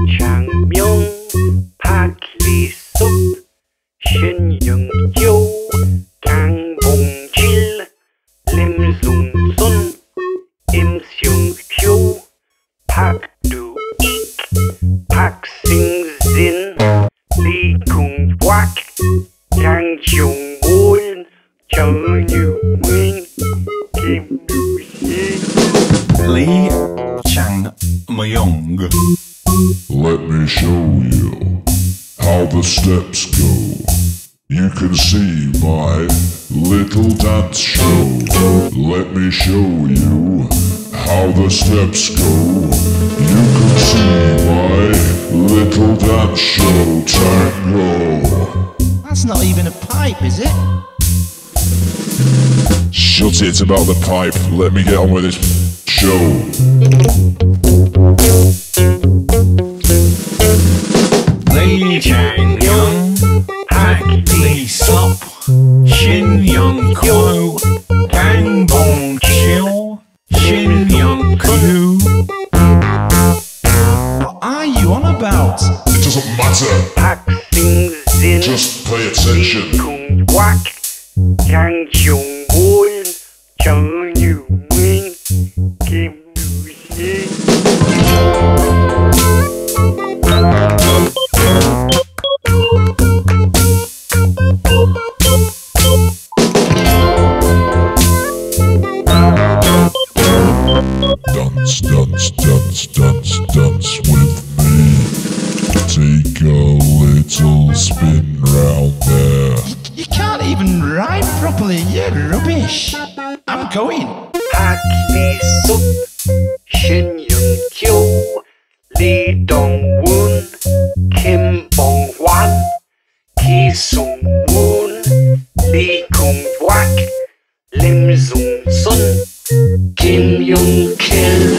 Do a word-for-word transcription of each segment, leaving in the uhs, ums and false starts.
장명 박리숙 신영조 강봉길 림송순 임승효 박두익 박승진 리궁곽 장종문 정유민 김유희 Lee Chang-myung. Let me show you how the steps go. You can see my little dance show. Let me show you how the steps go. You can see my little dance show. Tango. That's not even a pipe, is it? Shut it about the pipe. Let me get on with this show. Lee Chang-myung, Park Lee-sop, Shin Young-kyo, Kang Bong-chil, Shin Young-kyu. What are you on about? It doesn't matter. 박승진 Just pay attention. 리궁곽 장종문 정유민 김유희 Dance, dance, dance, dance, dance with me. Take a little spin round there. You can't even rhyme properly, you're rubbish. I'm going. 박리숙 신영조 리동훈 김봉환 기승문 리궁곽 림승순 김용길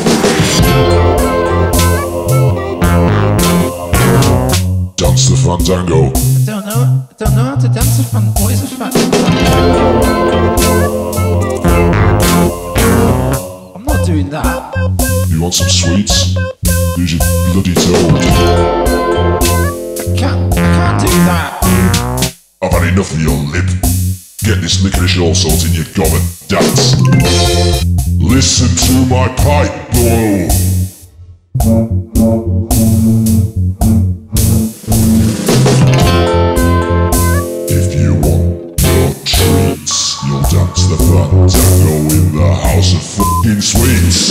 Dance the fandango. I don't know, I don't know how to dance a fan. What is a fan? I'm not doing that. You want some sweets? Use your bloody toad. I can't, I can't do that. I've had enough of your lip. Get this licorice all salt in your gob and dance. Listen to my pipe blow. If you want your treats, you'll dance the fandango in the house of fucking sweets.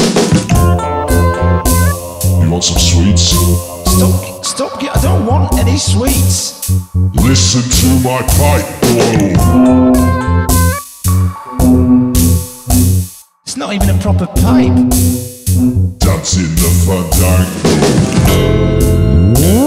You want some sweets? Stop, stop, I don't want any sweets. Listen to my pipe blow. It's not even a proper pipe. Dance in the fandango.